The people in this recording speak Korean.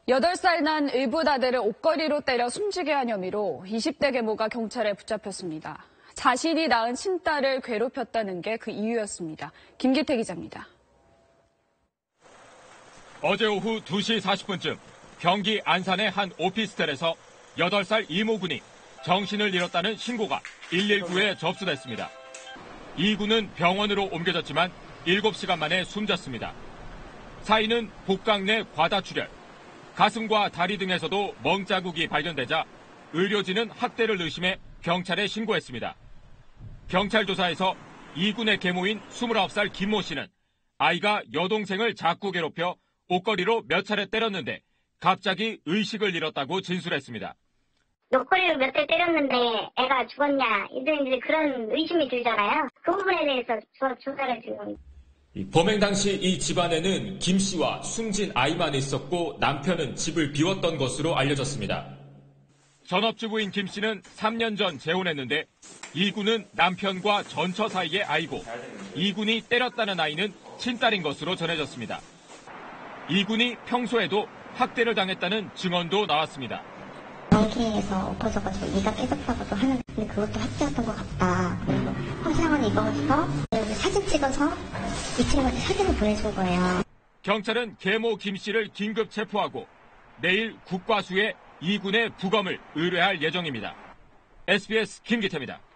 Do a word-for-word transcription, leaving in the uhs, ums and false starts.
여덟 살 난 의붓 아들을 옷걸이로 때려 숨지게 한 혐의로 이십 대 계모가 경찰에 붙잡혔습니다. 자신이 낳은 친딸을 괴롭혔다는 게 그 이유였습니다. 김기태 기자입니다. 어제 오후 두 시 사십 분쯤 경기 안산의 한 오피스텔에서 여덟 살 이모군이 정신을 잃었다는 신고가 일일구에 접수됐습니다. 이 군은 병원으로 옮겨졌지만 일곱 시간 만에 숨졌습니다. 사인은 복강 내 과다출혈, 가슴과 다리 등에서도 멍자국이 발견되자 의료진은 학대를 의심해 경찰에 신고했습니다. 경찰 조사에서 이 군의 계모인 스물아홉 살 김모 씨는 아이가 여동생을 자꾸 괴롭혀 옷걸이로 몇 차례 때렸는데 갑자기 의식을 잃었다고 진술했습니다. 옷걸이로 몇 대 때렸는데 애가 죽었냐 이런 그런 의심이 들잖아요. 그 부분에 대해서 조, 조사를 지금. 범행 당시 이 집안에는 김 씨와 숨진 아이만 있었고 남편은 집을 비웠던 것으로 알려졌습니다. 전업주부인 김 씨는 삼 년 전 재혼했는데 이 군은 남편과 전처 사이의 아이고 이 군이 때렸다는 아이는 친딸인 것으로 전해졌습니다. 이 군이 평소에도 학대를 당했다는 증언도 나왔습니다. 전기에서 엎어져가지고 이가 깨졌다고도 하는데 그것도 학대였던 것 같다. 그리고 화상을 입어서 여기 사진 찍어서 이 친구한테 사진을 보내준 거예요. 경찰은 계모 김 씨를 긴급 체포하고 내일 국과수에 이 군의 부검을 의뢰할 예정입니다. 에스비에스 김기태입니다.